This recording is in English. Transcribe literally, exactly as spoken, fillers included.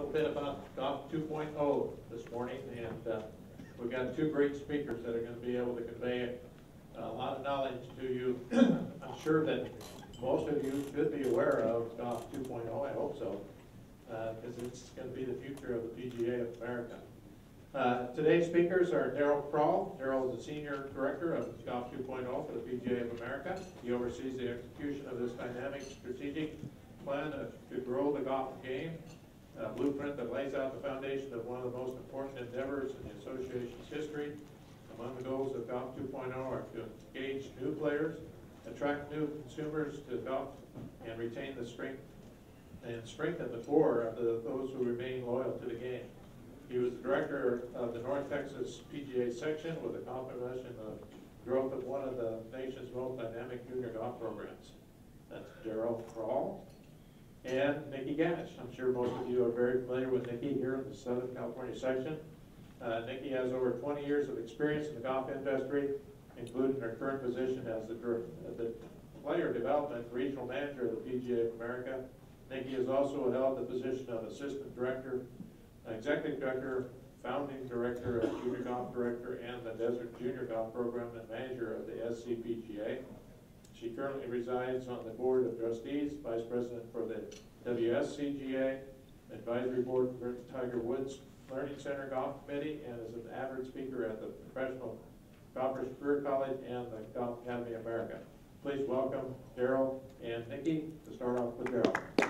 bit about Golf two point oh this morning, and uh, we've got two great speakers that are going to be able to convey a lot of knowledge to you. I'm sure that most of you should be aware of Golf two point oh, I hope so, because uh, it's going to be the future of the P G A of America. Uh, today's speakers are Darrell Crall. Darrell is the Senior Director of Golf two point oh for the P G A of America. He oversees the execution of this dynamic strategic plan to, to grow the golf game, a blueprint that lays out the foundation of one of the most important endeavors in the association's history. Among the goals of Golf two point oh are to engage new players, attract new consumers to golf, and retain the strength and strengthen the core of the, those who remain loyal to the game. He was the director of the North Texas P G A section with a combination of growth of one of the nation's most dynamic junior golf programs. That's Darrell Crall. And Nikki Gatch. I'm sure most of you are very familiar with Nikki here in the Southern California section. Uh, Nikki has over twenty years of experience in the golf industry, including her current position as the, the Player Development Regional Manager of the P G A of America. Nikki has also held the position of Assistant Director, Executive Director, Founding Director of Junior Golf Director, and the Desert Junior Golf Program and Manager of the S C P G A. She currently resides on the Board of Trustees, Vice President for the W S C G A, Advisory Board for the Tiger Woods Learning Center Golf Committee, and is an avid speaker at the Professional Golfers Career College and the Golf Academy of America. Please welcome Darrell and Nikki. To start off with Darrell.